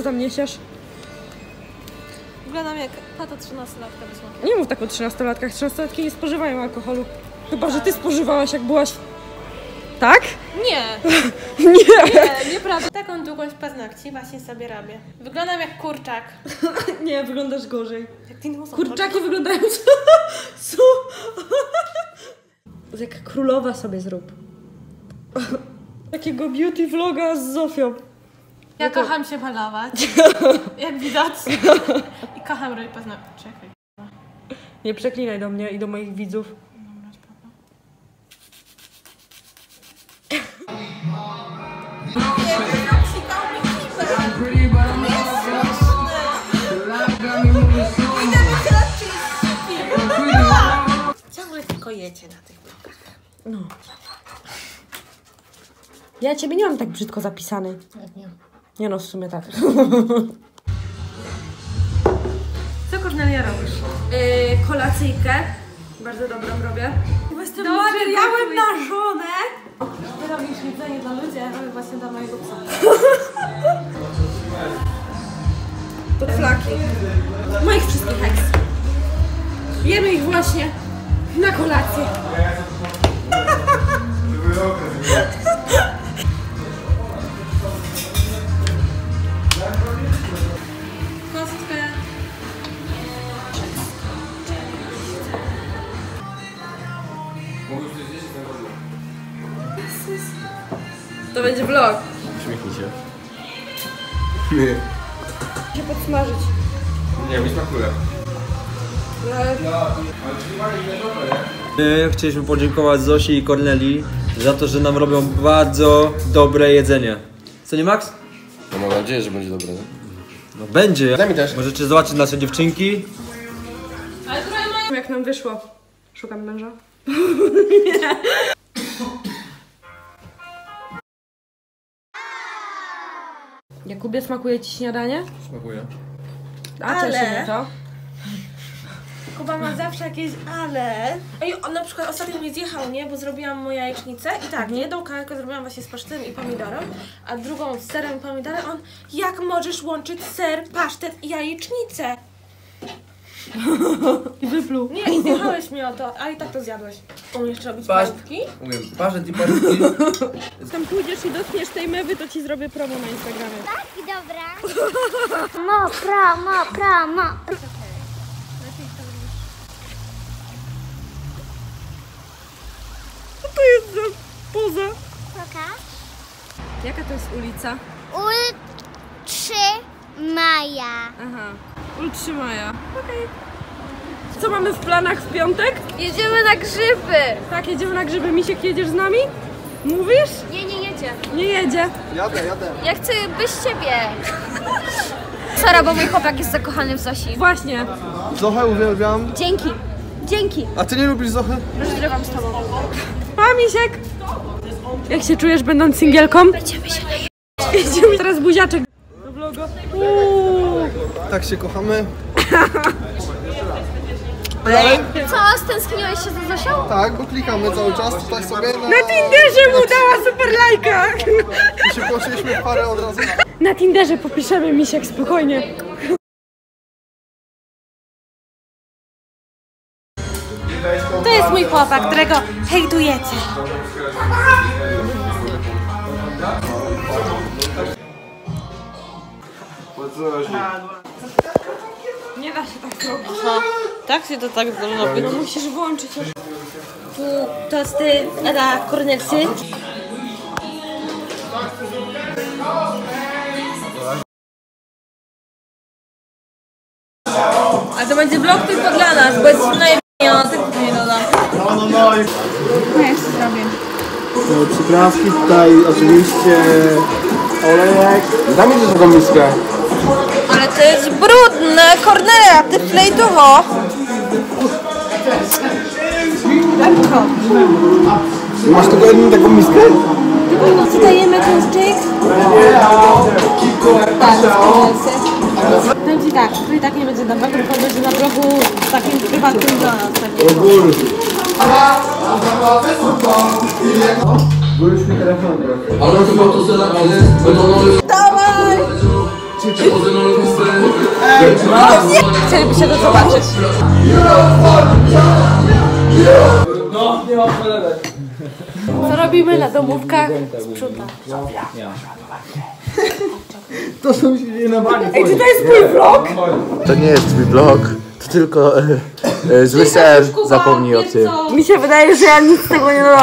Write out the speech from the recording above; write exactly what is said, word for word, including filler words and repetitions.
tam niesiesz? Wyglądam jak tata trzynastolatka wysłanka. Nie mów tak o trzynastolatkach. trzynastolatki nie spożywają alkoholu. Chyba, że ty spożywałaś, jak byłaś... Tak? Nie! Nie! Nie, nieprawda. Taką długość paznokci właśnie sobie robię. Wyglądam jak kurczak. Nie, wyglądasz gorzej. Jak dinozaur. Kurczaki wyglądają... Co? Jak królowa sobie zrób. Takiego beauty vloga z Zofią. Ja to... kocham się malować. Jak widać. I kocham robić paznokcie. Czekaj. Nie przeklinaj do mnie i do moich widzów. Ciągle tylko jecie na tych blokach. No. Ja ciebie nie mam tak brzydko zapisany. Nie. Nie no, w sumie tak. Co Kornelia robisz? Yy, kolacyjkę. Bardzo dobrą robię. Jestem materiałem na żonę. Ty robisz jedzenie dla ludzi, a ja robię właśnie dla mojego psa. To flaki. Moich wszystkich heks. Jemy ich właśnie na kolację. Kostkę. To będzie vlog. Uśmiechnij się. Nie. Się podsmażyć. Nie, mi smakuje. No. My chcieliśmy podziękować Zosi i Kornelii za to, że nam robią bardzo dobre jedzenie. Co nie, Max? No mam nadzieję, że będzie dobre, nie? No będzie. Daj mi też. Możecie zobaczyć nasze dziewczynki. Ale trochę mają... Jak nam wyszło. Szukam męża. Jakubie, smakuje ci śniadanie? Smakuje. A Ale- cieszy mnie to. Kuba ma zawsze jakieś ale. Ej, on na przykład ostatnio mi zjechał, nie? Bo zrobiłam mu jajecznicę i tak, jedną kawałkę zrobiłam właśnie z pasztetem i pomidorem, a drugą z serem i pomidorem. On, jak możesz łączyć ser, pasztet i jajecznicę? I wypluł. Nie, i zjechałeś mnie o to, a i tak to zjadłeś. Umiesz robić Patrz. pastki? Umiem. Parzet i parzutki. Tam pójdziesz i dotkniesz tej mewy, to ci zrobię promo na Instagramie. Tak, dobra. Mokro, mokro, mokro. Co to jest za poza? Pokaż. Jaka to jest ulica? Utrzymaj. Aha. Ultrzymaja. Okej. Co mamy w planach w piątek? Jedziemy na grzyby! Tak, jedziemy na grzyby. Misiek, jedziesz z nami? Mówisz? Nie, nie jedzie. Nie jedzie. Jadę, jadę. Ja chcę bez ciebie. Sara, bo mój chłopak jest zakochany w Zosi. Właśnie. Zochę uwielbiam. Dzięki. Dzięki. A ty nie lubisz Zochy? Rozgrywam z tobą. Pa, Misiek! Jak się czujesz, będąc singielką? Będziemy się naje... Jedziemy teraz buziaczek do vloga. Uuu. Tak się kochamy. Co, stęskniłeś się za Zosią? Tak, bo klikamy cały czas tutaj sobie na... Na Tinderze mu dała super lajka! I się poszliśmy w parę od razu. Na Tinderze popiszemy, Misiek, spokojnie. To jest mój chłopak, którego hejtujecie. Nie da się tak zrobić. Tak się to tak zrobi. No musisz włączyć. Tu tosty dla Kornelsy. A to będzie vlog tylko dla nas, bo jest najebania, tak nie dodam. No, no, no. I... No ja jeszcze zrobię. No, przyprawki tutaj, oczywiście olejek. Daj mi też taką miskę. Ale to jest brudne, Kornelia, ty flejtowo. Masz tylko jedną taką miskę? Co dajemy tłuszczyk? Tak, powiem ci tak, to i tak nie będzie na blogu, tylko będzie na blogu takim prywatnym dla nas. Byliśmy telefon. Dawaj! Chcielibyście to zobaczyć. No, nie mam polegać. Co robimy na domówkach? Sprząta. To są się dzieje na bani. Ej, czy to jest mój vlog? To nie jest twój vlog, to tylko e, e, zły ser, zapomnij o tym. Mi się wydaje, że ja nic z tego nie dodam.